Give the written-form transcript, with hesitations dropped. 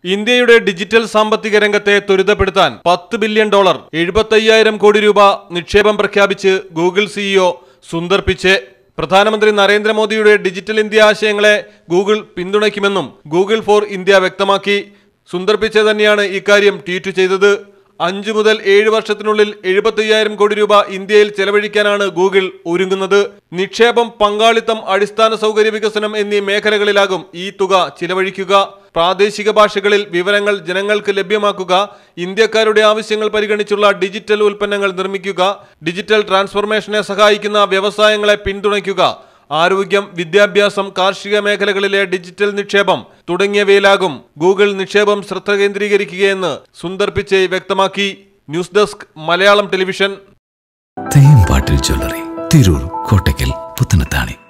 ഇന്ത്യയുടെ ഡിജിറ്റൽ സാമ്പത്തിക രംഗത്തെ ത്വരിതപ്പെടുത്താൻ $10 ബില്യൺ 75,000 കോടി രൂപ നിക്ഷേപം പ്രഖ്യാപിച്ച് ഗൂഗിൾ സിഇഒ സുന്ദർ പിച്ചെ. പ്രധാനമന്ത്രി നരേന്ദ്രമോദിയുടെ ഡിജിറ്റൽ ഇന്ത്യ ആശയങ്ങളെ ഗൂഗിൾ പിന്തുണയ്ക്കുമെന്നും ഗൂഗിൾ ഫോർ ഇന്ത്യ വ്യക്തമാക്കി. സുന്ദർ പിച്ചെ തന്നെയാണ് ഇക്കാര്യം ട്വീറ്റ് ചെയ്തത്. 5 മുതൽ 7 വർഷത്തിനുള്ളിൽ 75,000 കോടി രൂപ ഇന്ത്യയിൽ ചെലവഴിക്കാനാണ് ഗൂഗിൾ ഒരുങ്ങുന്നത്. നിക്ഷേപം, പങ്കാളിത്തം, അടിസ്ഥാന സൗകര്യ വികസനം എന്നീ മേഖലകളിലാകും ഈ തുക ചിലവഴിക്കുക. പ്രാദേശിക ഭാഷകളിൽ വിവരങ്ങൾ ജനങ്ങൾക്ക് ലഭ്യമാക്കുക, ഇന്ത്യക്കാരുടെ ആവശ്യങ്ങൾ പരിഗണിച്ചുള്ള ഡിജിറ്റൽ ഉൽപ്പന്നങ്ങൾ നിർമ്മിക്കുക, ഡിജിറ്റൽ ട്രാൻസ്ഫോർമേഷനെ സഹായിക്കുന്ന വ്യവസായങ്ങളെ പിന്തുണയ്ക്കുക, ആരോഗ്യം, വിദ്യാഭ്യാസം, കാർഷിക മേഖലകളിലെ ഡിജിറ്റൽ നിക്ഷേപം തുടങ്ങിയവയിലാകും ഗൂഗിൾ നിക്ഷേപം ശ്രദ്ധ കേന്ദ്രീകരിക്കുകയെന്ന് സുന്ദർ പിച്ചെ വ്യക്തമാക്കി. News desk, Malayalam television. Thempattil jewellery, Tirur, Kottakkal, Puthanathani.